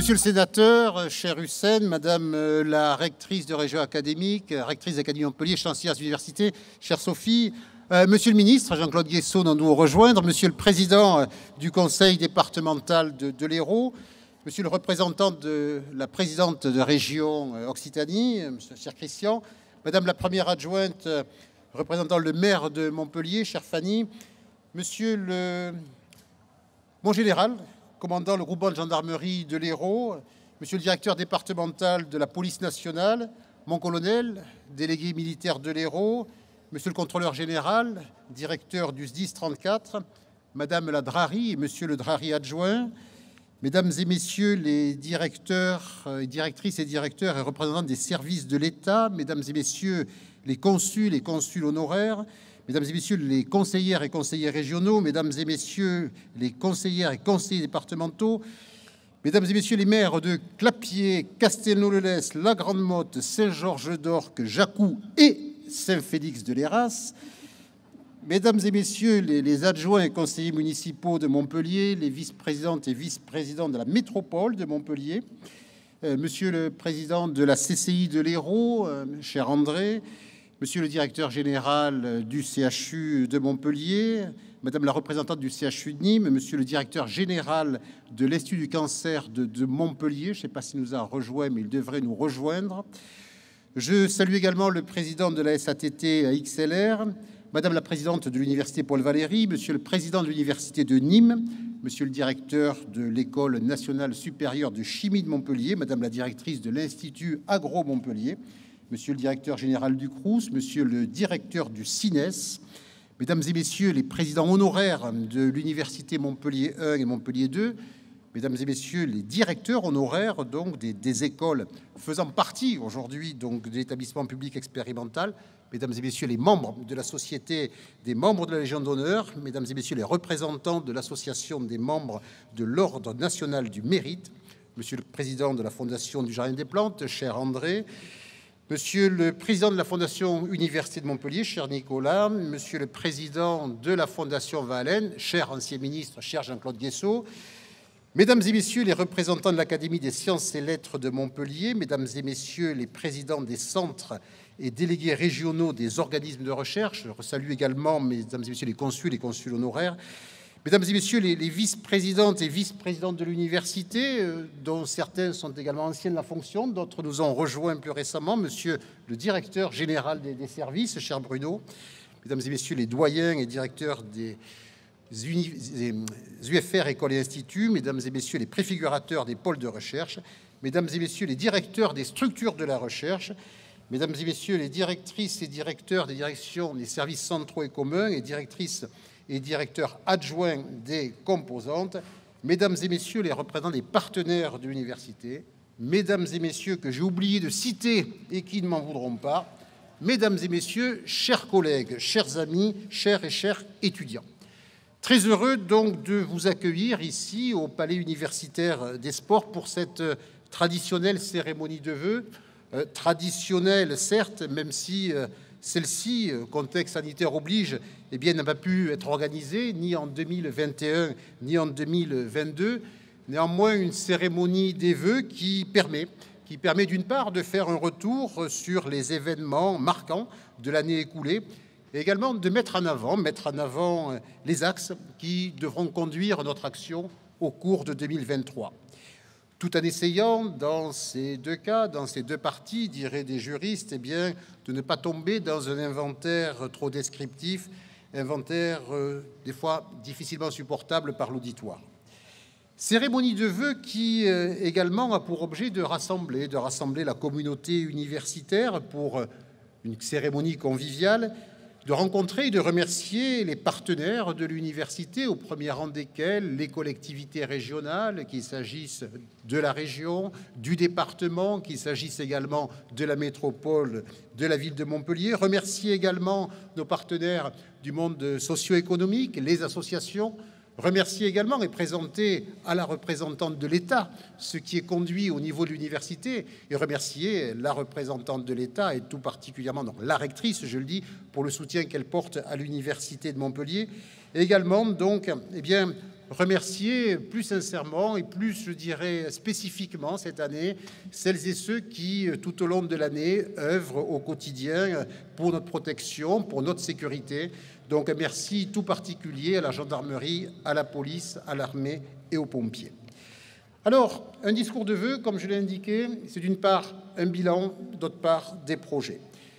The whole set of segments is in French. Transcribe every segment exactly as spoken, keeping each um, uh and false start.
Monsieur le sénateur, cher Hussein, Madame la rectrice de région académique, rectrice d'Académie Montpellier, chancelière d'université, chère Sophie, euh, Monsieur le ministre, Jean-Claude Guessot, dans nous rejoindre, Monsieur le président du conseil départemental de, de l'Hérault, Monsieur le représentant de la présidente de région Occitanie, Monsieur cher Christian, Madame la première adjointe représentant le maire de Montpellier, chère Fanny, Monsieur le mon général, commandant le groupement de gendarmerie de l'Hérault, Monsieur le directeur départemental de la police nationale, mon colonel, délégué militaire de l'Hérault, Monsieur le contrôleur général, directeur du S D I S trente-quatre, Madame la Drari et Monsieur le Drari adjoint, Mesdames et Messieurs les directeurs et directrices et directeurs et représentants des services de l'État, Mesdames et Messieurs les consuls et consuls honoraires, Mesdames et Messieurs les conseillères et conseillers régionaux, Mesdames et Messieurs les conseillères et conseillers départementaux, Mesdames et Messieurs les maires de Clapiers, Castelnau-le-Lez, La Grande-Motte, Saint-Georges-d'Orques, Jacou et Saint-Félix de Léras, Mesdames et Messieurs les, les adjoints et conseillers municipaux de Montpellier, les vice-présidentes et vice-présidents de la métropole de Montpellier, euh, Monsieur le président de la C C I de l'Hérault, euh, cher André, Monsieur le directeur général du C H U de Montpellier, Madame la représentante du C H U de Nîmes, Monsieur le directeur général de l'Institut du cancer de, de Montpellier, je ne sais pas s'il nous a rejoint, mais il devrait nous rejoindre. Je salue également le président de la S A T T à X L R, Madame la présidente de l'Université Paul Valéry, Monsieur le président de l'Université de Nîmes, Monsieur le directeur de l'École nationale supérieure de chimie de Montpellier, Madame la directrice de l'Institut Agro Montpellier, Monsieur le directeur général du Crous, Monsieur le directeur du C I N E S, Mesdames et Messieurs les présidents honoraires de l'Université Montpellier un et Montpellier deux, Mesdames et Messieurs les directeurs honoraires donc des, des écoles faisant partie aujourd'hui donc de l'établissement public expérimental, Mesdames et Messieurs les membres de la Société des membres de la Légion d'honneur, Mesdames et Messieurs les représentants de l'Association des membres de l'Ordre national du mérite, Monsieur le président de la Fondation du Jardin des Plantes, cher André, Monsieur le président de la Fondation Université de Montpellier, cher Nicolas, Monsieur le président de la Fondation Valène, cher ancien ministre, cher Jean-Claude Guessot, Mesdames et Messieurs les représentants de l'Académie des sciences et lettres de Montpellier, Mesdames et Messieurs les présidents des centres et délégués régionaux des organismes de recherche, je salue également Mesdames et Messieurs les consuls et consuls honoraires, Mesdames et Messieurs les, les vice-présidentes et vice-présidentes de l'université, euh, dont certains sont également anciens de la fonction, d'autres nous ont rejoints plus récemment, Monsieur le directeur général des, des services, cher Bruno, Mesdames et Messieurs les doyens et directeurs des, uni, des U F R, écoles et instituts, Mesdames et Messieurs les préfigurateurs des pôles de recherche, Mesdames et Messieurs les directeurs des structures de la recherche, Mesdames et Messieurs les directrices et directeurs des directions des services centraux et communs et directrices et directeurs adjoints des composantes, Mesdames et Messieurs les représentants des partenaires de l'université, Mesdames et Messieurs que j'ai oublié de citer et qui ne m'en voudront pas, Mesdames et Messieurs, chers collègues, chers amis, chers et chers étudiants. Très heureux donc de vous accueillir ici au Palais universitaire des sports pour cette traditionnelle cérémonie de vœux, euh, traditionnelle certes, même si euh, celle-ci, contexte sanitaire oblige, eh bien, n'a pas pu être organisée ni en deux mille vingt et un ni en deux mille vingt-deux. Néanmoins, une cérémonie des vœux qui permet, qui permet d'une part de faire un retour sur les événements marquants de l'année écoulée et également de mettre en avant, mettre en avant les axes qui devront conduire notre action au cours de deux mille vingt-trois. Tout en essayant, dans ces deux cas, dans ces deux parties, diraient des juristes, eh bien, de ne pas tomber dans un inventaire trop descriptif, inventaire euh, des fois difficilement supportable par l'auditoire. Cérémonie de vœux qui euh, également a pour objet de rassembler, de rassembler la communauté universitaire pour euh, une cérémonie conviviale, de rencontrer et de remercier les partenaires de l'université, au premier rang desquels les collectivités régionales, qu'il s'agisse de la région, du département, qu'il s'agisse également de la métropole de la ville de Montpellier. Remercier également nos partenaires du monde socio-économique, les associations. Remercier également et présenter à la représentante de l'État ce qui est conduit au niveau de l'université et remercier la représentante de l'État et tout particulièrement donc, la rectrice, je le dis, pour le soutien qu'elle porte à l'université de Montpellier. Et également, donc, eh bien, remercier plus sincèrement et plus, je dirais, spécifiquement cette année, celles et ceux qui, tout au long de l'année, œuvrent au quotidien pour notre protection, pour notre sécurité. Donc, un merci tout particulier à la gendarmerie, à la police, à l'armée et aux pompiers. Alors, un discours de vœux, comme je l'ai indiqué, c'est d'une part un bilan, d'autre part des projets.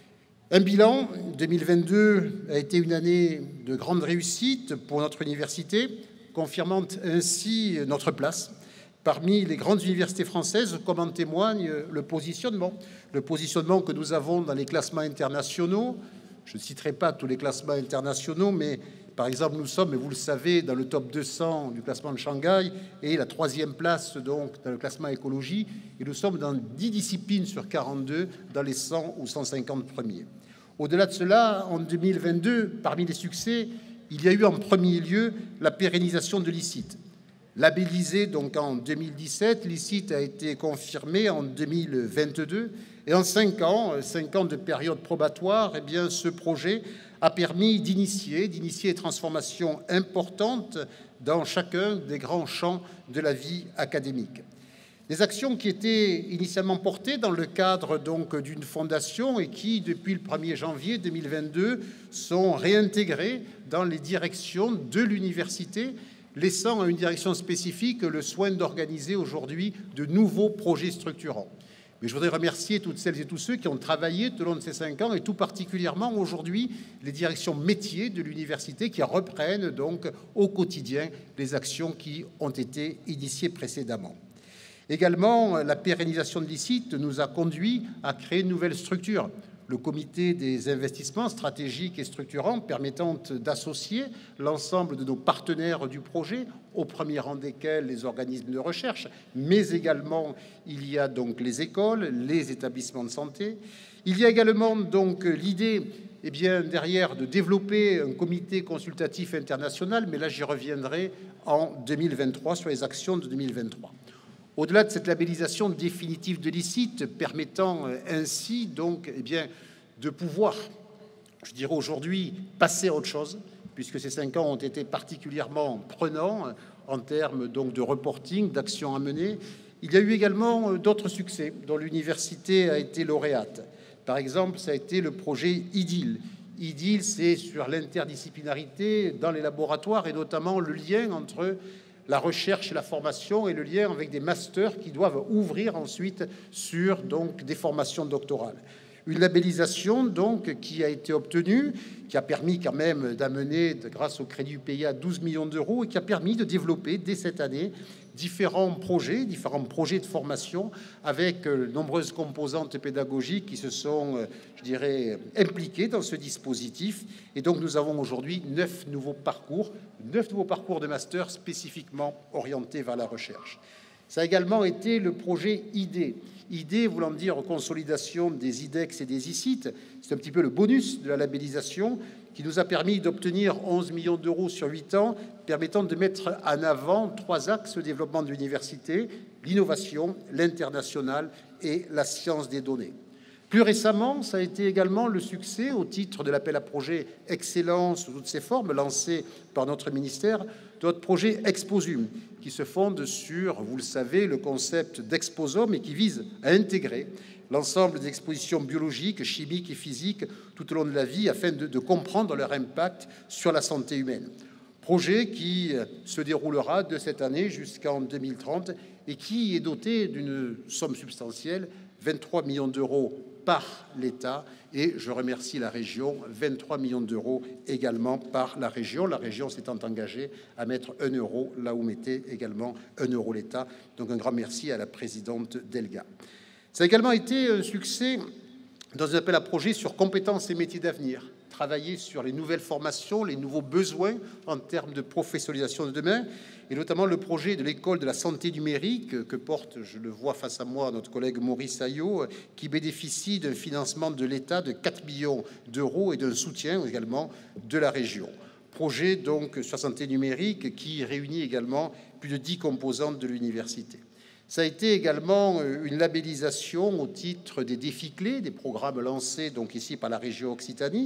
Un bilan, deux mille vingt-deux a été une année de grande réussite pour notre université, confirmant ainsi notre place parmi les grandes universités françaises, comme en témoigne le positionnement, le positionnement que nous avons dans les classements internationaux. Je ne citerai pas tous les classements internationaux, mais par exemple, nous sommes, et vous le savez, dans le top deux cents du classement de Shanghai et la troisième place donc dans le classement écologie, et nous sommes dans dix disciplines sur quarante-deux dans les cent ou cent cinquante premiers. Au-delà de cela, en deux mille vingt-deux, parmi les succès, il y a eu en premier lieu la pérennisation de l'I C I T. Labellisé donc en deux mille dix-sept, l'I C I T a été confirmé en deux mille vingt-deux, et en cinq ans, cinq ans de période probatoire, eh bien, ce projet a permis d'initier, d'initier des transformations importantes dans chacun des grands champs de la vie académique. Des actions qui étaient initialement portées dans le cadre donc d'une fondation et qui, depuis le premier janvier deux mille vingt-deux, sont réintégrées dans les directions de l'université, laissant à une direction spécifique le soin d'organiser aujourd'hui de nouveaux projets structurants. Mais je voudrais remercier toutes celles et tous ceux qui ont travaillé tout au long de ces cinq ans, et tout particulièrement aujourd'hui les directions métiers de l'université qui reprennent donc au quotidien les actions qui ont été initiées précédemment. Également, la pérennisation de l'I C I T nous a conduit à créer une nouvelle structure, le comité des investissements stratégiques et structurants permettant d'associer l'ensemble de nos partenaires du projet, au premier rang desquels les organismes de recherche, mais également il y a donc les écoles, les établissements de santé. Il y a également donc l'idée, eh bien, derrière, de développer un comité consultatif international, mais là j'y reviendrai en deux mille vingt-trois sur les actions de deux mille vingt-trois. Au-delà de cette labellisation définitive de l'I C I T, permettant ainsi donc eh bien, de pouvoir, je dirais aujourd'hui, passer à autre chose, puisque ces cinq ans ont été particulièrement prenants en termes donc de reporting, d'actions à mener, il y a eu également d'autres succès dont l'université a été lauréate. Par exemple, ça a été le projet I D I L. I D I L, c'est sur l'interdisciplinarité dans les laboratoires et notamment le lien entre la recherche et la formation et le lien avec des masters qui doivent ouvrir ensuite sur donc des formations doctorales. Une labellisation donc qui a été obtenue, qui a permis quand même d'amener, grâce au crédit U P I A, douze millions d'euros et qui a permis de développer dès cette année différents projets, différents projets de formation avec de nombreuses composantes pédagogiques qui se sont, je dirais, impliquées dans ce dispositif. Et donc nous avons aujourd'hui neuf nouveaux parcours, neuf nouveaux parcours de master spécifiquement orientés vers la recherche. Ça a également été le projet I D E. I D E voulant dire consolidation des I D E X et des I C I T, c'est un petit peu le bonus de la labellisation qui nous a permis d'obtenir onze millions d'euros sur huit ans, permettant de mettre en avant trois axes de développement de l'université, l'innovation, l'international et la science des données. Plus récemment, ça a été également le succès au titre de l'appel à projet Excellence sous toutes ses formes, lancé par notre ministère, de notre projet Exposum, qui se fonde sur, vous le savez, le concept d'Exposome et qui vise à intégrer l'ensemble des expositions biologiques, chimiques et physiques tout au long de la vie afin de, de comprendre leur impact sur la santé humaine. Projet qui se déroulera de cette année jusqu'en deux mille trente et qui est doté d'une somme substantielle, vingt-trois millions d'euros par l'État, et je remercie la région, vingt-trois millions d'euros également par la région, la région s'étant engagée à mettre un euro là où mettait également un euro l'État. Donc un grand merci à la présidente Delga. Ça a également été un succès dans un appel à projet sur compétences et métiers d'avenir, travailler sur les nouvelles formations, les nouveaux besoins en termes de professionnalisation de demain, et notamment le projet de l'école de la santé numérique que porte, je le vois face à moi, notre collègue Maurice Ayot, qui bénéficie d'un financement de l'État de quatre millions d'euros et d'un soutien également de la région. Projet donc sur la santé numérique qui réunit également plus de dix composantes de l'université. Ça a été également une labellisation au titre des défis clés, des programmes lancés donc ici par la région Occitanie.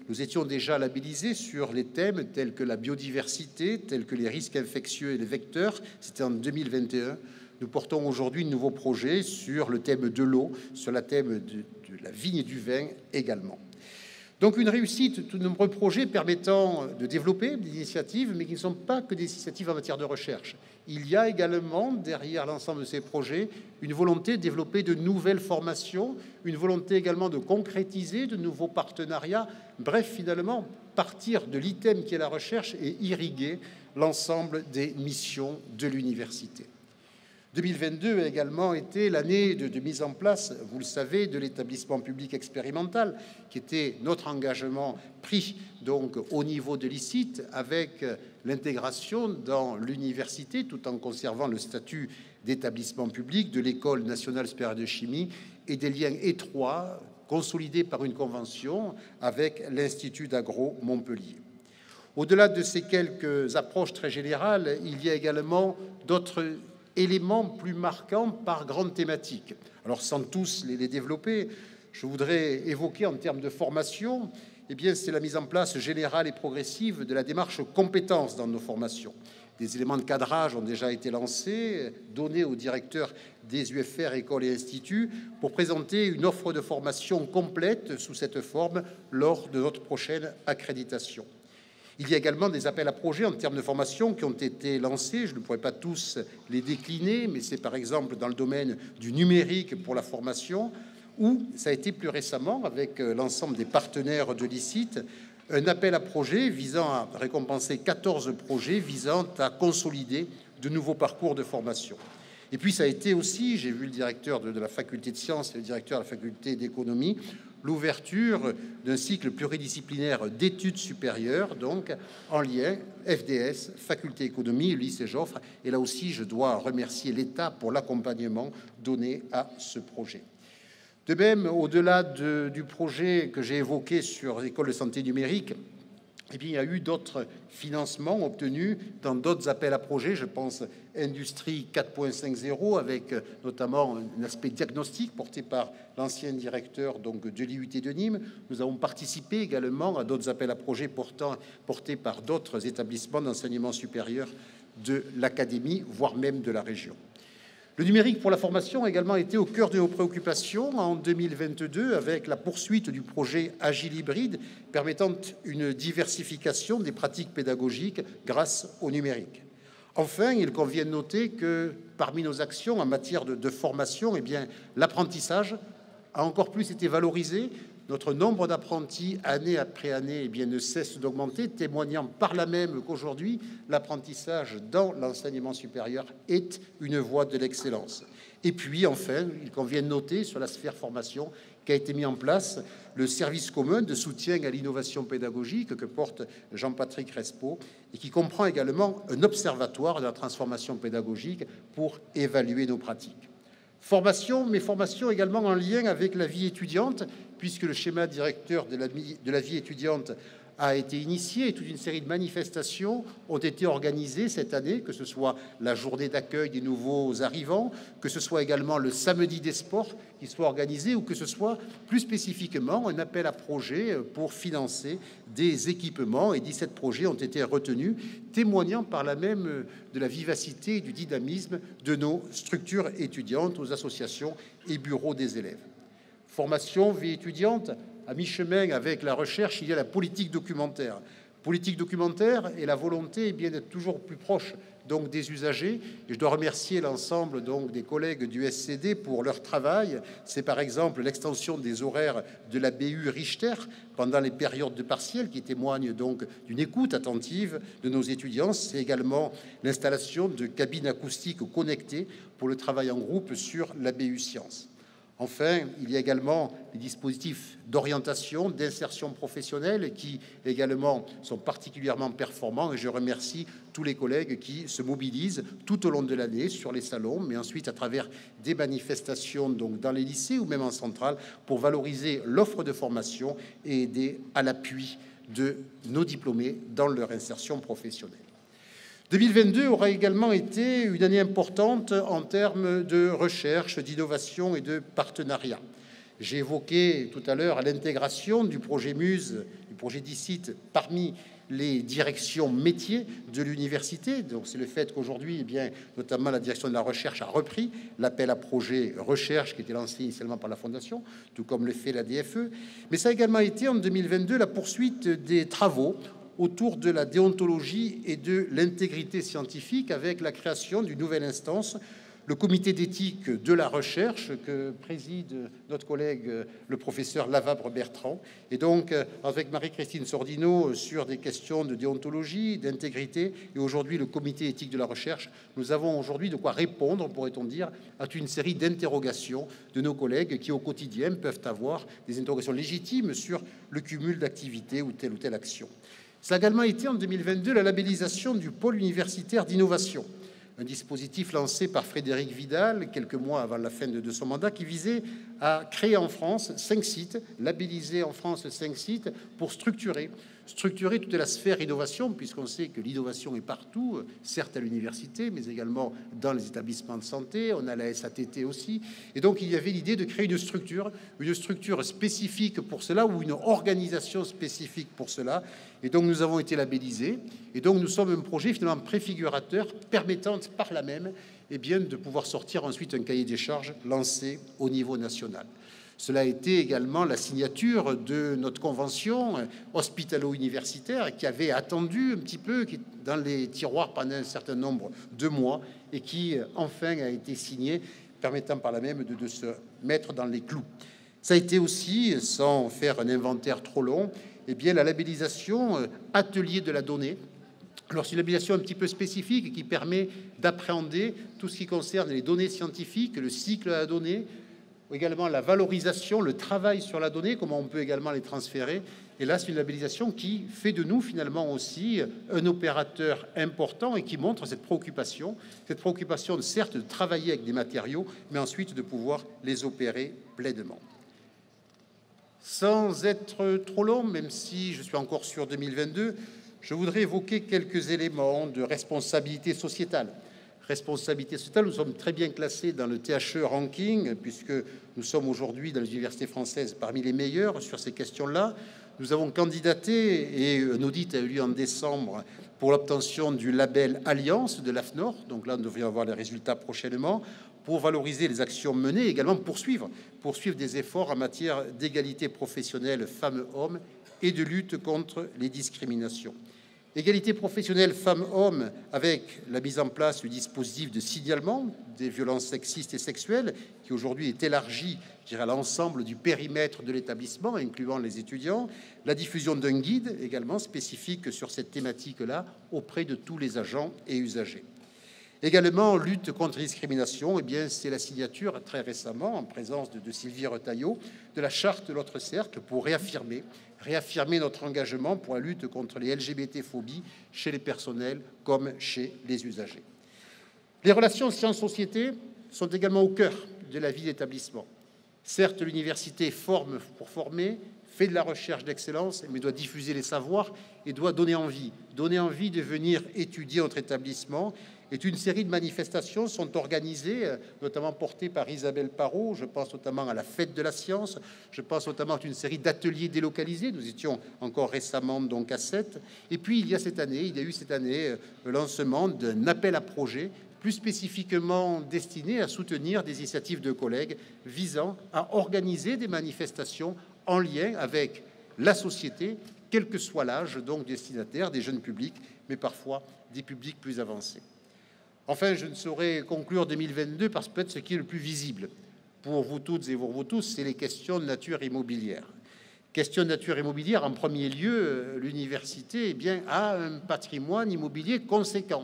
Nous étions déjà labellisés sur les thèmes tels que la biodiversité, tels que les risques infectieux et les vecteurs. C'était en deux mille vingt et un. Nous portons aujourd'hui un nouveau projet sur le thème de l'eau, sur le thème de, de la vigne et du vin également. Donc une réussite, de nombreux projets permettant de développer des initiatives, mais qui ne sont pas que des initiatives en matière de recherche. Il y a également, derrière l'ensemble de ces projets, une volonté de développer de nouvelles formations, une volonté également de concrétiser de nouveaux partenariats. Bref, finalement, partir de l'item qui est la recherche et irriguer l'ensemble des missions de l'université. deux mille vingt-deux a également été l'année de, de mise en place, vous le savez, de l'établissement public expérimental, qui était notre engagement pris donc au niveau de l'I C I T, avec l'intégration dans l'université, tout en conservant le statut d'établissement public de l'École nationale supérieure de chimie et des liens étroits consolidés par une convention avec l'Institut d'Agro Montpellier. Au-delà de ces quelques approches très générales, il y a également d'autres éléments plus marquants par grande thématique. Alors, sans tous les, les développer, je voudrais évoquer en termes de formation, eh bien, c'est la mise en place générale et progressive de la démarche compétences dans nos formations. Des éléments de cadrage ont déjà été lancés, donnés aux directeurs des U F R, écoles et instituts, pour présenter une offre de formation complète sous cette forme lors de notre prochaine accréditation. Il y a également des appels à projets en termes de formation qui ont été lancés. Je ne pourrais pas tous les décliner, mais c'est par exemple dans le domaine du numérique pour la formation, ou ça a été plus récemment avec l'ensemble des partenaires de l'I C I T, un appel à projets visant à récompenser quatorze projets visant à consolider de nouveaux parcours de formation. Et puis ça a été aussi, j'ai vu le directeur de, de la faculté de sciences et le directeur de la faculté d'économie, l'ouverture d'un cycle pluridisciplinaire d'études supérieures, donc en lien F D S, faculté économie, lycée Joffre. Et là aussi, je dois remercier l'État pour l'accompagnement donné à ce projet. De même, au-delà de, du projet que j'ai évoqué sur l'école de santé numérique, eh bien, il y a eu d'autres financements obtenus dans d'autres appels à projets. Je pense Industrie quatre point cinq zéro, avec notamment un aspect diagnostic porté par l'ancien directeur donc, de l'I U T de Nîmes. Nous avons participé également à d'autres appels à projets portant, portés par d'autres établissements d'enseignement supérieur de l'académie, voire même de la région. Le numérique pour la formation a également été au cœur de nos préoccupations en deux mille vingt-deux avec la poursuite du projet Agile Hybride permettant une diversification des pratiques pédagogiques grâce au numérique. Enfin, il convient de noter que parmi nos actions en matière de, de formation, eh bien, l'apprentissage a encore plus été valorisé. Notre nombre d'apprentis, année après année, eh bien, ne cesse d'augmenter, témoignant par là même qu'aujourd'hui, l'apprentissage dans l'enseignement supérieur est une voie de l'excellence. Et puis, enfin, il convient de noter sur la sphère formation qu'a été mis en place le service commun de soutien à l'innovation pédagogique que porte Jean-Patrick Respeau et qui comprend également un observatoire de la transformation pédagogique pour évaluer nos pratiques. Formation, mais formation également en lien avec la vie étudiante, puisque le schéma directeur de la, de la vie étudiante a été initié et toute une série de manifestations ont été organisées cette année, que ce soit la journée d'accueil des nouveaux arrivants, que ce soit également le samedi des sports qui soit organisé, ou que ce soit plus spécifiquement un appel à projet pour financer des équipements. Et dix-sept projets ont été retenus, témoignant par là même de la vivacité et du dynamisme de nos structures étudiantes, aux associations et bureaux des élèves. Formation, vie étudiante, à mi-chemin avec la recherche, il y a la politique documentaire. Politique documentaire et la volonté eh bien d'être toujours plus proche donc des usagers. Et je dois remercier l'ensemble donc des collègues du S C D pour leur travail. C'est par exemple l'extension des horaires de la B U Richter pendant les périodes de partiels qui témoignent donc d'une écoute attentive de nos étudiants. C'est également l'installation de cabines acoustiques connectées pour le travail en groupe sur la B U Sciences. Enfin, il y a également les dispositifs d'orientation, d'insertion professionnelle qui également sont particulièrement performants et je remercie tous les collègues qui se mobilisent tout au long de l'année sur les salons, mais ensuite à travers des manifestations donc dans les lycées ou même en centrale pour valoriser l'offre de formation et aider à l'appui de nos diplômés dans leur insertion professionnelle. deux mille vingt-deux aura également été une année importante en termes de recherche, d'innovation et de partenariat. J'ai évoqué tout à l'heure l'intégration du projet MUSE, du projet d'ICIT parmi les directions métiers de l'université. Donc c'est le fait qu'aujourd'hui, eh bien, notamment la direction de la recherche a repris l'appel à projet recherche qui était lancé initialement par la Fondation, tout comme le fait la D F E. Mais ça a également été en deux mille vingt-deux la poursuite des travaux autour de la déontologie et de l'intégrité scientifique avec la création d'une nouvelle instance, le comité d'éthique de la recherche que préside notre collègue le professeur Lavabre-Bertrand, et donc avec Marie-Christine Sordino sur des questions de déontologie, d'intégrité, et aujourd'hui le comité éthique de la recherche. Nous avons aujourd'hui de quoi répondre, pourrait-on dire, à une série d'interrogations de nos collègues qui au quotidien peuvent avoir des interrogations légitimes sur le cumul d'activités ou telle ou telle action. Ça a également été en deux mille vingt-deux la labellisation du pôle universitaire d'innovation, un dispositif lancé par Frédéric Vidal quelques mois avant la fin de, de son mandat, qui visait à créer en France cinq sites, labelliser en France cinq sites pour structurer, structurer toute la sphère innovation, puisqu'on sait que l'innovation est partout, certes à l'université, mais également dans les établissements de santé. On a la S A T T aussi. Et donc, il y avait l'idée de créer une structure, une structure spécifique pour cela, ou une organisation spécifique pour cela. Et donc, nous avons été labellisés. Et donc, nous sommes un projet finalement préfigurateur permettant par là même eh bien, de pouvoir sortir ensuite un cahier des charges lancé au niveau national. Cela a été également la signature de notre convention hospitalo-universitaire qui avait attendu un petit peu qui, dans les tiroirs pendant un certain nombre de mois et qui enfin a été signée, permettant par là même de, de se mettre dans les clous. Ça a été aussi, sans faire un inventaire trop long, eh bien, la labellisation atelier de la donnée. Alors, c'est une labellisation un petit peu spécifique qui permet d'appréhender tout ce qui concerne les données scientifiques, le cycle à la donnée, également la valorisation, le travail sur la donnée, comment on peut également les transférer. Et là, c'est une labellisation qui fait de nous finalement aussi un opérateur important et qui montre cette préoccupation, cette préoccupation certes de travailler avec des matériaux, mais ensuite de pouvoir les opérer pleinement. Sans être trop long, même si je suis encore sur deux mille vingt-deux, je voudrais évoquer quelques éléments de responsabilité sociétale. Responsabilité sociétale, nous sommes très bien classés dans le T H E ranking, puisque nous sommes aujourd'hui dans les universités françaises parmi les meilleurs sur ces questions-là. Nous avons candidaté, et un audit a eu lieu en décembre, pour l'obtention du label Alliance de l'A F N O R. Donc là, nous devrions avoir les résultats prochainement, pour valoriser les actions menées et également poursuivre, poursuivre des efforts en matière d'égalité professionnelle femmes-hommes et de lutte contre les discriminations. Égalité professionnelle femmes-hommes avec la mise en place du dispositif de signalement des violences sexistes et sexuelles qui aujourd'hui est élargi, je dirais, à l'ensemble du périmètre de l'établissement, incluant les étudiants. La diffusion d'un guide également spécifique sur cette thématique-là auprès de tous les agents et usagers. Également, lutte contre les discriminations, eh bien, c'est la signature très récemment, en présence de, de Sylvie Retailleau, de la charte de notre cercle pour réaffirmer, réaffirmer notre engagement pour la lutte contre les L G B T-phobies chez les personnels comme chez les usagers. Les relations sciences-société sont également au cœur de la vie d'établissement. Certes, l'université forme pour former, fait de la recherche d'excellence, mais doit diffuser les savoirs et doit donner envie, donner envie de venir étudier notre établissement. Et une série de manifestations sont organisées, notamment portées par Isabelle Parot. Je pense notamment à la Fête de la Science. Je pense notamment à une série d'ateliers délocalisés. Nous étions encore récemment donc à sept. Et puis il y a cette année, il y a eu cette année le lancement d'un appel à projet plus spécifiquement destiné à soutenir des initiatives de collègues visant à organiser des manifestations en lien avec la société, quel que soit l'âge donc destinataire, des jeunes publics, mais parfois des publics plus avancés. Enfin, je ne saurais conclure deux mille vingt-deux parce que peut-être ce qui est le plus visible pour vous toutes et pour vous tous, c'est les questions de nature immobilière. Question de nature immobilière, en premier lieu, l'université eh bien, a un patrimoine immobilier conséquent.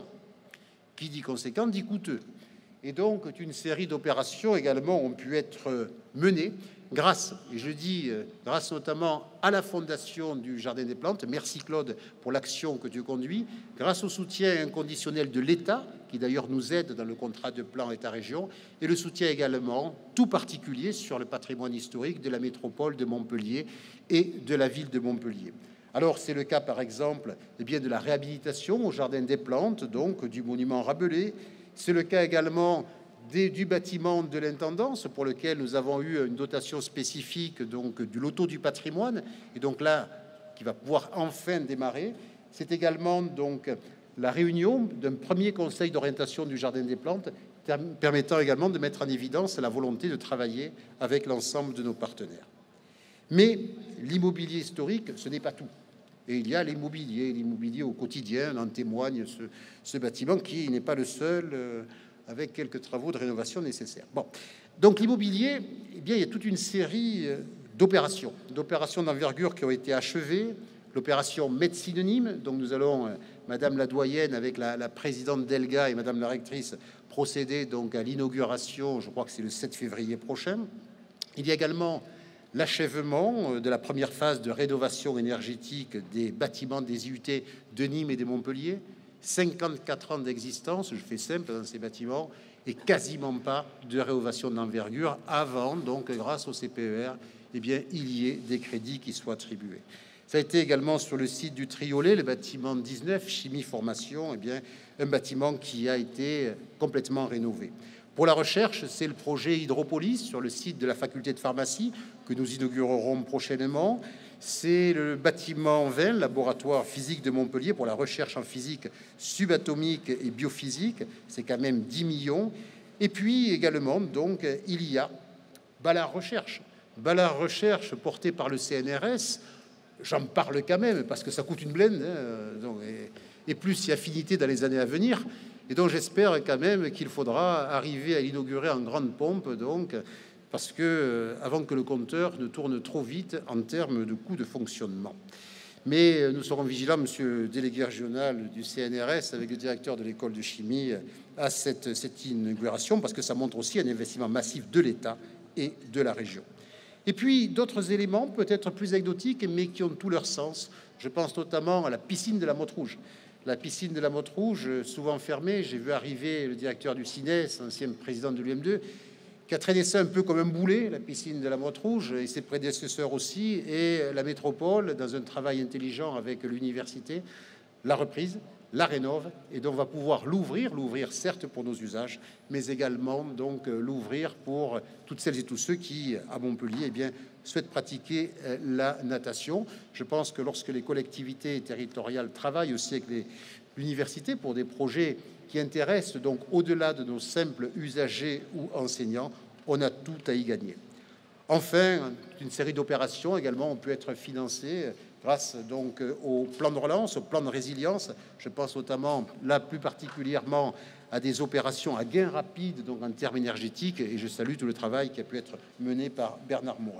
Qui dit conséquent dit coûteux. Et donc, une série d'opérations également ont pu être menées grâce, et je dis grâce notamment à la fondation du Jardin des Plantes, merci Claude pour l'action que tu conduis, grâce au soutien inconditionnel de l'État, qui d'ailleurs nous aide dans le contrat de plan État-région, et le soutien également tout particulier sur le patrimoine historique de la métropole de Montpellier et de la ville de Montpellier. Alors, c'est le cas, par exemple, eh bien, de la réhabilitation au Jardin des Plantes, donc du monument Rabelais. C'est le cas également des, du bâtiment de l'intendance, pour lequel nous avons eu une dotation spécifique donc, du loto du patrimoine. Et donc là, qui va pouvoir enfin démarrer. C'est également donc la réunion d'un premier conseil d'orientation du Jardin des Plantes, permettant également de mettre en évidence la volonté de travailler avec l'ensemble de nos partenaires. Mais l'immobilier historique, ce n'est pas tout. Et il y a l'immobilier, l'immobilier au quotidien, en témoigne ce, ce bâtiment qui n'est pas le seul, euh, avec quelques travaux de rénovation nécessaires. Bon, donc l'immobilier, eh bien, il y a toute une série d'opérations, d'opérations d'envergure qui ont été achevées. L'opération médecine Nîmes, donc nous allons, euh, Madame la doyenne, avec la, la présidente d'Elga et Madame la rectrice, procéder donc à l'inauguration, je crois que c'est le sept février prochain. Il y a également l'achèvement de la première phase de rénovation énergétique des bâtiments des I U T de Nîmes et de Montpellier. cinquante-quatre ans d'existence, je fais simple, dans ces bâtiments, et quasiment pas de rénovation d'envergure avant, donc grâce au C P E R, eh bien, il y ait des crédits qui soient attribués. Ça a été également sur le site du Triolet, le bâtiment dix-neuf, Chimie Formation, eh bien, un bâtiment qui a été complètement rénové. Pour la recherche, c'est le projet Hydropolis sur le site de la faculté de pharmacie que nous inaugurerons prochainement. C'est le bâtiment vingt, laboratoire physique de Montpellier pour la recherche en physique subatomique et biophysique. C'est quand même dix millions. Et puis également, donc, il y a Ballard Recherche. Ballard Recherche porté par le C N R S. J'en parle quand même parce que ça coûte une blende, hein, donc, et, et plus si affinité dans les années à venir. Et donc j'espère quand même qu'il faudra arriver à l'inaugurer en grande pompe, donc, parce que euh, avant que le compteur ne tourne trop vite en termes de coûts de fonctionnement. Mais euh, nous serons vigilants, monsieur le délégué régional du C N R S, avec le directeur de l'école de chimie, à cette, cette inauguration, parce que ça montre aussi un investissement massif de l'État et de la région. Et puis d'autres éléments peut-être plus anecdotiques, mais qui ont tout leur sens. Je pense notamment à la piscine de la Motte Rouge. La piscine de la Motte Rouge, souvent fermée, j'ai vu arriver le directeur du C I N E S, ancien président de l'U M deux, qui a traîné ça un peu comme un boulet, la piscine de la Motte Rouge, et ses prédécesseurs aussi, et la métropole, dans un travail intelligent avec l'université, la reprise, la rénove, et donc on va pouvoir l'ouvrir, l'ouvrir certes pour nos usages, mais également donc l'ouvrir pour toutes celles et tous ceux qui, à Montpellier, eh bien, souhaitent pratiquer la natation. Je pense que lorsque les collectivités territoriales travaillent aussi avec l'université pour des projets qui intéressent donc au-delà de nos simples usagers ou enseignants, on a tout à y gagner. Enfin, une série d'opérations également ont pu être financées grâce donc au plan de relance, au plan de résilience. Je pense notamment, là plus particulièrement, à des opérations à gain rapide, donc en termes énergétiques, et je salue tout le travail qui a pu être mené par Bernard Morel.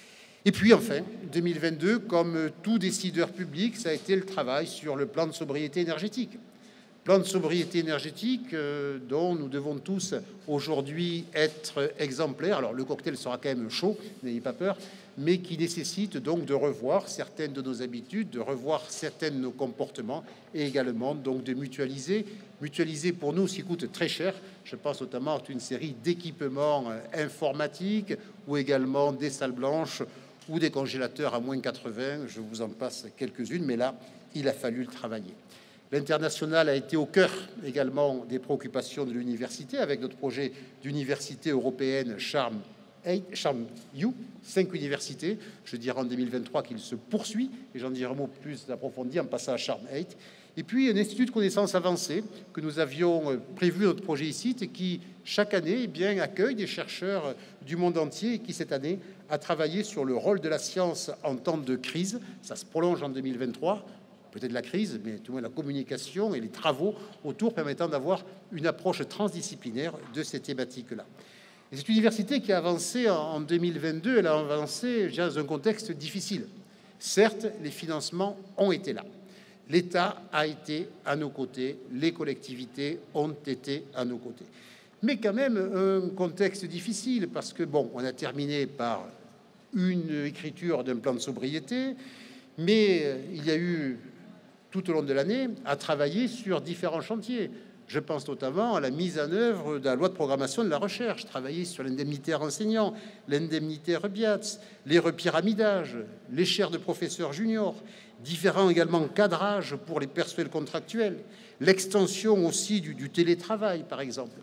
Et puis enfin, deux mille vingt-deux, comme tout décideur public, ça a été le travail sur le plan de sobriété énergétique. Plan de sobriété énergétique euh, dont nous devons tous aujourd'hui être exemplaires. Alors le cocktail sera quand même chaud, n'ayez pas peur, mais qui nécessite donc de revoir certaines de nos habitudes, de revoir certains de nos comportements et également donc de mutualiser. Mutualiser pour nous, ce qui coûte très cher. Je pense notamment à une série d'équipements euh, informatiques ou également des salles blanches ou des congélateurs à moins quatre-vingts. Je vous en passe quelques-unes, mais là, il a fallu le travailler. L'international a été au cœur également des préoccupations de l'université avec notre projet d'université européenne Charm Charm U, cinq universités. Je dirais en deux mille vingt-trois qu'il se poursuit, et j'en dirai un mot plus approfondi en passant à Charm huit. Et puis un institut de connaissances avancées que nous avions prévu notre projet ici, et qui chaque année eh bien, accueille des chercheurs du monde entier et qui cette année a travaillé sur le rôle de la science en temps de crise. Ça se prolonge en deux mille vingt-trois. Peut-être la crise, mais tout au moins la communication et les travaux autour permettant d'avoir une approche transdisciplinaire de ces thématiques-là. Et cette université qui a avancé en deux mille vingt-deux, elle a avancé dans un contexte difficile. Certes, les financements ont été là. L'État a été à nos côtés, les collectivités ont été à nos côtés. Mais quand même, un contexte difficile parce que, bon, on a terminé par une écriture d'un plan de sobriété, mais il y a eu tout au long de l'année, à travailler sur différents chantiers. Je pense notamment à la mise en œuvre de la loi de programmation de la recherche, travailler sur l'indemnitaire enseignant, l'indemnitaire Biats, les repyramidages, les chaires de professeurs juniors, différents également cadrages pour les personnels contractuels, l'extension aussi du, du télétravail, par exemple.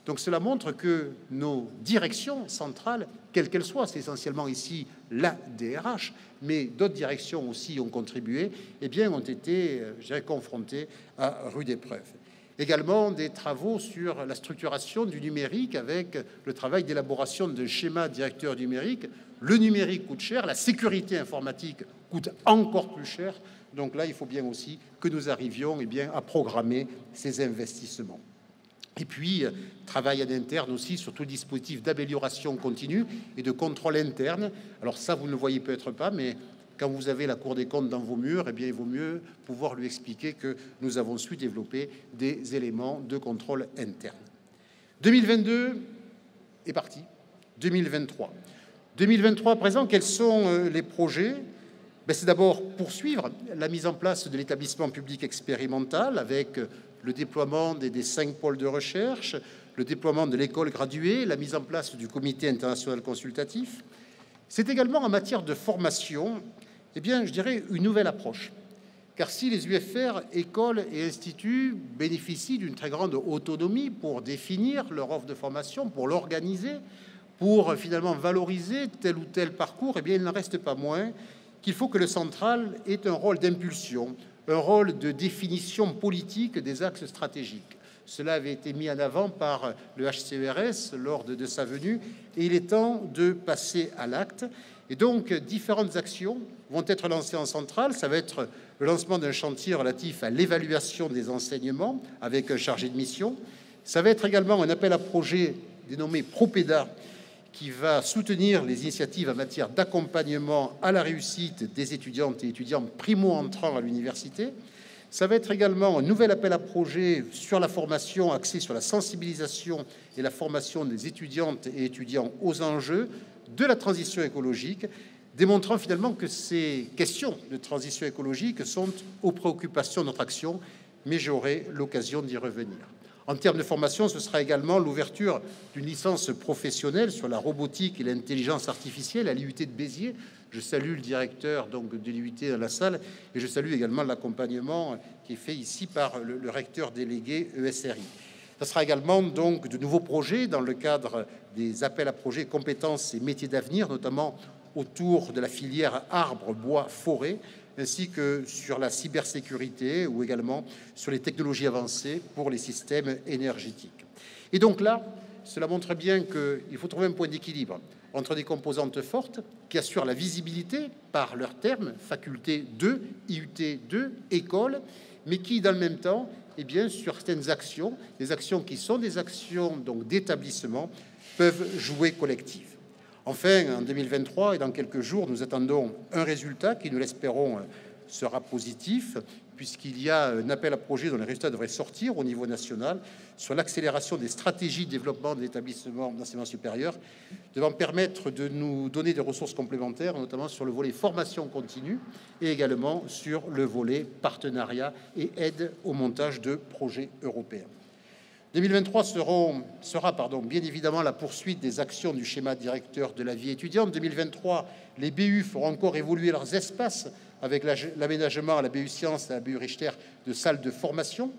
Donc cela montre que nos directions centrales, quelles qu'elles soient, c'est essentiellement ici la D R H, mais d'autres directions aussi ont contribué, eh bien, ont été, je dirais, confrontées à rude épreuve. Également des travaux sur la structuration du numérique avec le travail d'élaboration de schémas directeurs numériques. Le numérique coûte cher, la sécurité informatique coûte encore plus cher. Donc là, il faut bien aussi que nous arrivions eh bien, à programmer ces investissements. Et puis, travail en interne aussi sur tout le dispositif d'amélioration continue et de contrôle interne. Alors ça, vous ne le voyez peut-être pas, mais quand vous avez la Cour des comptes dans vos murs, eh bien, il vaut mieux pouvoir lui expliquer que nous avons su développer des éléments de contrôle interne. deux mille vingt-deux est parti. deux mille vingt-trois. deux mille vingt-trois à présent, quels sont les projets? Ben, c'est d'abord poursuivre la mise en place de l'établissement public expérimental avec le déploiement des, des cinq pôles de recherche, le déploiement de l'école graduée, la mise en place du comité international consultatif. C'est également en matière de formation, eh bien, je dirais une nouvelle approche. Car si les U F R, écoles et instituts bénéficient d'une très grande autonomie pour définir leur offre de formation, pour l'organiser, pour finalement valoriser tel ou tel parcours, eh bien, il n'en reste pas moins qu'il faut que le central ait un rôle d'impulsion, un rôle de définition politique des axes stratégiques. Cela avait été mis en avant par le H C E R S lors de, de sa venue, et il est temps de passer à l'acte. Et donc, différentes actions vont être lancées en centrale. Ça va être le lancement d'un chantier relatif à l'évaluation des enseignements avec un chargé de mission. Ça va être également un appel à projet dénommé Propeda, qui va soutenir les initiatives en matière d'accompagnement à la réussite des étudiantes et étudiants primo-entrants à l'université. Ça va être également un nouvel appel à projet sur la formation axé sur la sensibilisation et la formation des étudiantes et étudiants aux enjeux de la transition écologique, démontrant finalement que ces questions de transition écologique sont aux préoccupations de notre action, mais j'aurai l'occasion d'y revenir. En termes de formation, ce sera également l'ouverture d'une licence professionnelle sur la robotique et l'intelligence artificielle à l'I U T de Béziers. Je salue le directeur donc, de l'I U T dans la salle et je salue également l'accompagnement qui est fait ici par le, le recteur délégué E S R I. Ce sera également donc de nouveaux projets dans le cadre des appels à projets compétences et métiers d'avenir, notamment autour de la filière arbre, bois, forêt, ainsi que sur la cybersécurité ou également sur les technologies avancées pour les systèmes énergétiques. Et donc là, cela montre bien qu'il faut trouver un point d'équilibre entre des composantes fortes qui assurent la visibilité par leur terme, faculté deux, I U T deux, école, mais qui, dans le même temps, eh bien, sur certaines actions, des actions qui sont des actions donc d'établissement, peuvent jouer collectif. Enfin, en deux mille vingt-trois et dans quelques jours, nous attendons un résultat qui, nous l'espérons, sera positif, puisqu'il y a un appel à projet dont les résultats devraient sortir au niveau national sur l'accélération des stratégies de développement de l'établissement d'enseignement supérieur, devant permettre de nous donner des ressources complémentaires, notamment sur le volet formation continue et également sur le volet partenariat et aide au montage de projets européens. deux mille vingt-trois seront, sera pardon, bien évidemment la poursuite des actions du schéma directeur de la vie étudiante. deux mille vingt-trois, les B U feront encore évoluer leurs espaces avec l'aménagement à la B U Sciences et à la B U Richter de salles de formation.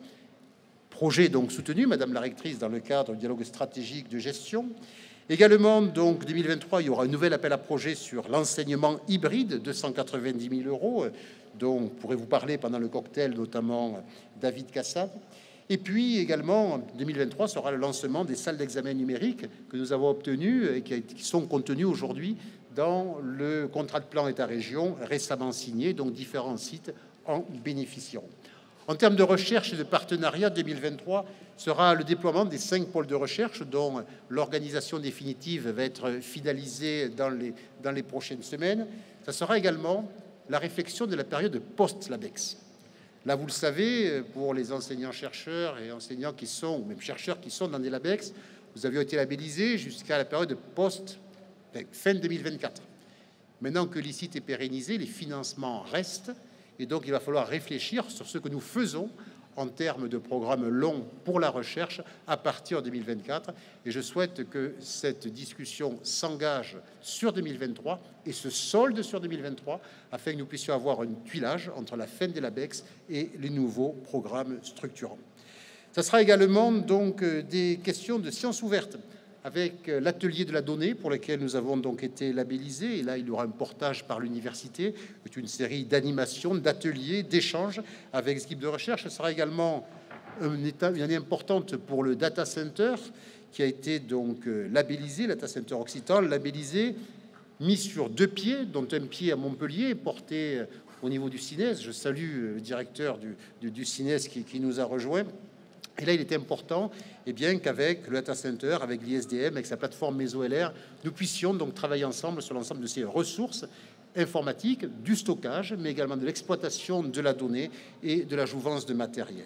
Projet donc soutenu, Madame la rectrice, dans le cadre du dialogue stratégique de gestion. Également, donc, deux mille vingt-trois, il y aura un nouvel appel à projet sur l'enseignement hybride, deux cent quatre-vingt-dix mille euros, dont pourrait vous parler pendant le cocktail, notamment David Cassab. Et puis également, deux mille vingt-trois sera le lancement des salles d'examen numériques que nous avons obtenues et qui sont contenues aujourd'hui dans le contrat de plan État-région récemment signé, donc différents sites en bénéficieront. En termes de recherche et de partenariat, deux mille vingt-trois sera le déploiement des cinq pôles de recherche dont l'organisation définitive va être finalisée dans les, dans les prochaines semaines. Ça sera également la réflexion de la période post-LABEX. Là, vous le savez, pour les enseignants-chercheurs et enseignants qui sont, ou même chercheurs qui sont dans des LABEX, vous avez été labellisés jusqu'à la période post, fin deux mille vingt-quatre. Maintenant que l'I C I T est pérennisé, les financements restent, et donc il va falloir réfléchir sur ce que nous faisons en termes de programmes longs pour la recherche à partir de deux mille vingt-quatre. Et je souhaite que cette discussion s'engage sur deux mille vingt-trois et se solde sur deux mille vingt-trois afin que nous puissions avoir un tuilage entre la fin des LABEX et les nouveaux programmes structurants. Ça sera également donc des questions de sciences ouvertes, avec l'atelier de la donnée pour lequel nous avons donc été labellisés. Et là, il y aura un portage par l'université, une série d'animations, d'ateliers, d'échanges avec les équipes de recherche. Ce sera également une, étape, une année importante pour le data center, qui a été donc labellisé, le data center Occitan, labellisé, mis sur deux pieds, dont un pied à Montpellier, porté au niveau du CINES. Je salue le directeur du, du, du CINES qui, qui nous a rejoints. Et là, il est important, eh bien, qu'avec le data center, avec l'I S D M, avec sa plateforme Meso-L R, nous puissions donc travailler ensemble sur l'ensemble de ces ressources informatiques, du stockage, mais également de l'exploitation de la donnée et de la jouvence de matériel.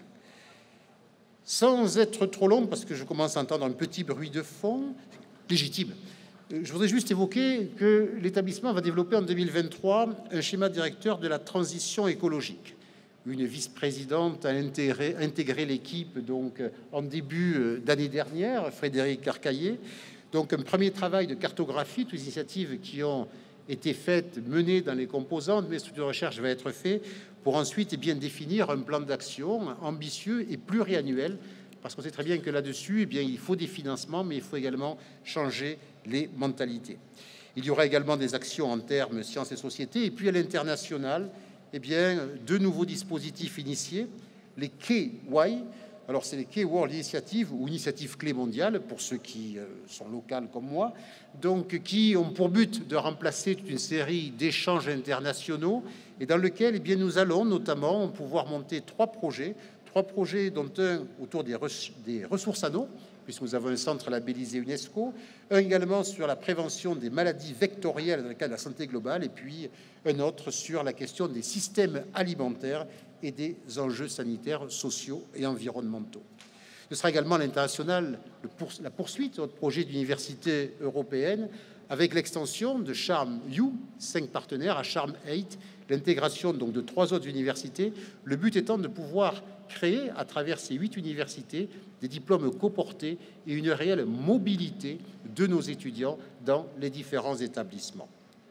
Sans être trop long, parce que je commence à entendre un petit bruit de fond, légitime, je voudrais juste évoquer que l'établissement va développer en deux mille vingt-trois un schéma directeur de la transition écologique. Une vice-présidente a intégré, intégré l'équipe donc en début d'année dernière, Frédéric Arcaillé. Donc un premier travail de cartographie, toutes les initiatives qui ont été faites, menées dans les composantes, mais structures de recherche va être fait pour ensuite et bien définir un plan d'action ambitieux et pluriannuel, parce qu'on sait très bien que là-dessus, eh bien, il faut des financements, mais il faut également changer les mentalités. Il y aura également des actions en termes sciences et société, et puis à l'international, eh bien, deux nouveaux dispositifs initiés, les K-Y. Alors, c'est les K-World Initiative ou Initiative Clé mondiale, pour ceux qui euh, sont locales comme moi, donc qui ont pour but de remplacer toute une série d'échanges internationaux, et dans lequel, eh bien, nous allons notamment pouvoir monter trois projets, trois projets dont un autour des, res des ressources en eau, puisque nous avons un centre labellisé UNESCO, un également sur la prévention des maladies vectorielles dans le cadre de la santé globale, et puis un autre sur la question des systèmes alimentaires et des enjeux sanitaires, sociaux et environnementaux. Ce sera également à l'international la poursuite de notre projet d'université européenne avec l'extension de Charm U, cinq partenaires, à Charm huit, l'intégration donc de trois autres universités, le but étant de pouvoir créer à travers ces huit universités des diplômes coportés et une réelle mobilité de nos étudiants dans les différents établissements.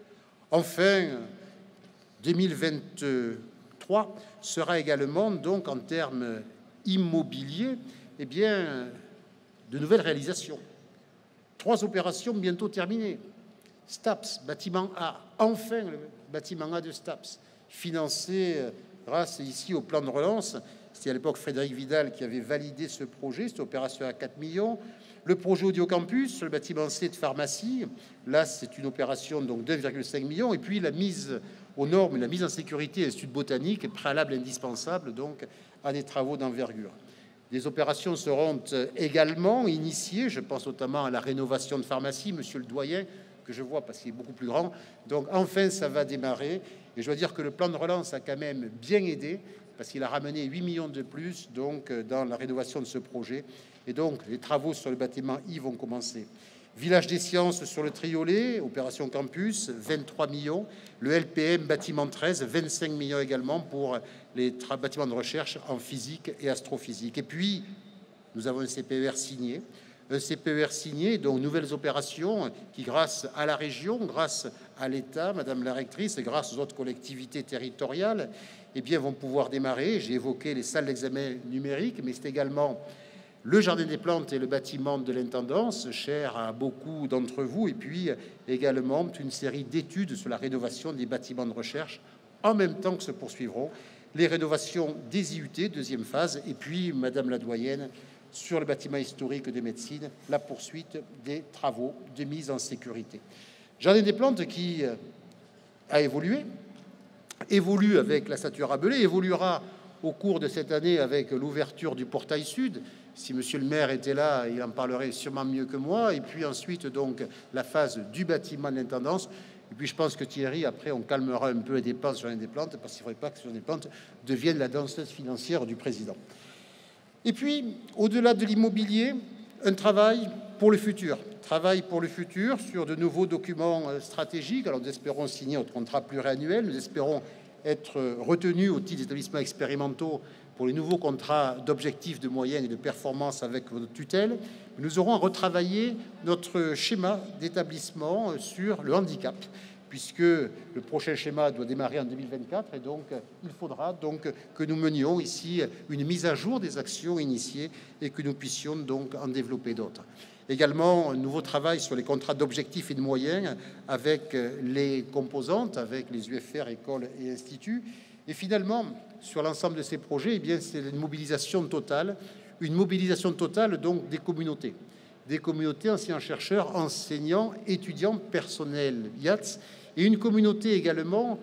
Enfin, deux mille vingt-trois sera également donc en termes immobiliers, eh bien, de nouvelles réalisations. Trois opérations bientôt terminées. STAPS, bâtiment A, enfin le bâtiment A de STAPS, financé grâce ici au plan de relance. C'était à l'époque Frédéric Vidal qui avait validé ce projet, cette opération à quatre millions. Le projet Audio Campus, le bâtiment C de pharmacie, là c'est une opération donc deux virgule cinq millions. Et puis la mise aux normes, la mise en sécurité de l'Institut botanique, préalable indispensable donc à des travaux d'envergure. Des opérations seront également initiées, je pense notamment à la rénovation de pharmacie, monsieur le doyen, que je vois parce qu'il est beaucoup plus grand. Donc enfin, ça va démarrer. Et je dois dire que le plan de relance a quand même bien aidé, parce qu'il a ramené huit millions de plus donc dans la rénovation de ce projet. Et donc, les travaux sur le bâtiment I vont commencer. Village des sciences sur le Triolet, opération campus, vingt-trois millions. Le L P M, bâtiment treize, vingt-cinq millions également pour les bâtiments de recherche en physique et astrophysique. Et puis, nous avons un C P E R signé. Un C P E R signé, donc nouvelles opérations qui, grâce à la région, grâce à l'État, Madame la rectrice, et grâce aux autres collectivités territoriales, eh bien, vont pouvoir démarrer. J'ai évoqué les salles d'examen numériques, mais c'est également le jardin des plantes et le bâtiment de l'intendance, cher à beaucoup d'entre vous, et puis également une série d'études sur la rénovation des bâtiments de recherche, en même temps que se poursuivront les rénovations des I U T, deuxième phase, et puis, Madame la doyenne, sur le bâtiment historique de médecine, la poursuite des travaux de mise en sécurité. Jardin des plantes qui a évolué, évolue avec la statue Rabelais, évoluera au cours de cette année avec l'ouverture du portail sud. Si monsieur le maire était là, il en parlerait sûrement mieux que moi. Et puis ensuite, donc, la phase du bâtiment de l'intendance. Et puis, je pense que Thierry, après, on calmera un peu les dépenses sur des plantes, parce qu'il ne faudrait pas que sur des plantes devienne la danseuse financière du président. Et puis, au-delà de l'immobilier, un travail pour le futur. Travail pour le futur sur de nouveaux documents stratégiques. Alors, nous espérons signer notre contrat pluriannuel. Nous espérons être retenus au titre des établissements expérimentaux pour les nouveaux contrats d'objectifs, de moyenne et de performance avec votre tutelle. Nous aurons à retravailler notre schéma d'établissement sur le handicap, puisque le prochain schéma doit démarrer en deux mille vingt-quatre, et donc il faudra donc que nous menions ici une mise à jour des actions initiées et que nous puissions donc en développer d'autres. Également, un nouveau travail sur les contrats d'objectifs et de moyens avec les composantes, avec les U F R, écoles et instituts. Et finalement, sur l'ensemble de ces projets, eh bien, c'est une mobilisation totale, une mobilisation totale donc des communautés, des communautés enseignants-chercheurs, enseignants, étudiants, personnel I A T S, et une communauté également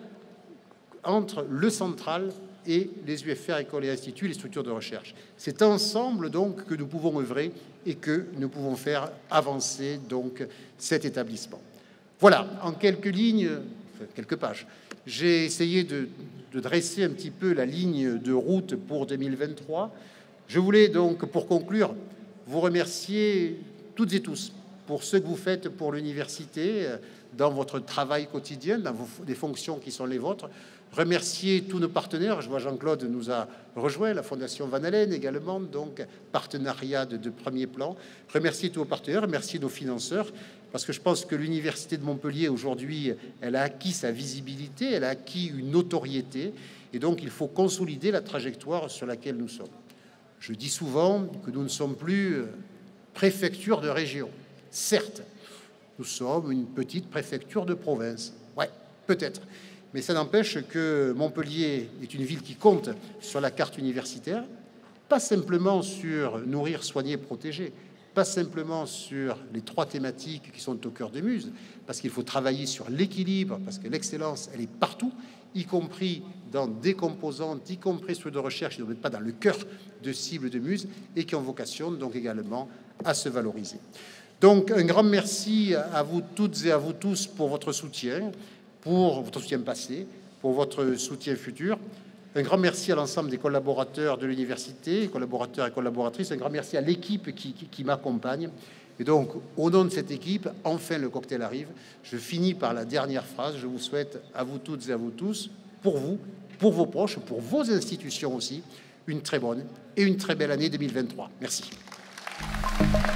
entre le central et les U F R, écoles et instituts, les structures de recherche. C'est ensemble donc que nous pouvons œuvrer et que nous pouvons faire avancer donc cet établissement. Voilà, en quelques lignes, enfin, quelques pages, j'ai essayé de, de dresser un petit peu la ligne de route pour deux mille vingt-trois. Je voulais donc, pour conclure, vous remercier toutes et tous pour ce que vous faites pour l'université, dans votre travail quotidien, dans vos, les fonctions qui sont les vôtres. Remercier tous nos partenaires. Je vois Jean-Claude nous a rejoint, la Fondation Van Allen également, donc partenariat de, de premier plan. Remercier tous nos partenaires, remercier nos financeurs, parce que je pense que l'Université de Montpellier, aujourd'hui, elle a acquis sa visibilité, elle a acquis une notoriété, et donc il faut consolider la trajectoire sur laquelle nous sommes. Je dis souvent que nous ne sommes plus préfecture de région. Certes, nous sommes une petite préfecture de province. Ouais, peut-être. Mais ça n'empêche que Montpellier est une ville qui compte sur la carte universitaire, pas simplement sur nourrir, soigner, protéger, pas simplement sur les trois thématiques qui sont au cœur des Muses, parce qu'il faut travailler sur l'équilibre, parce que l'excellence, elle est partout, y compris dans des composantes, y compris ceux de recherche qui ne sont pas dans le cœur de cibles de Muses et qui ont vocation donc également à se valoriser. Donc un grand merci à vous toutes et à vous tous pour votre soutien, pour votre soutien passé, pour votre soutien futur. Un grand merci à l'ensemble des collaborateurs de l'université, collaborateurs et collaboratrices. Un grand merci à l'équipe qui, qui, qui m'accompagne. Et donc, au nom de cette équipe, enfin le cocktail arrive. Je finis par la dernière phrase. Je vous souhaite à vous toutes et à vous tous, pour vous, pour vos proches, pour vos institutions aussi, une très bonne et une très belle année deux mille vingt-trois. Merci.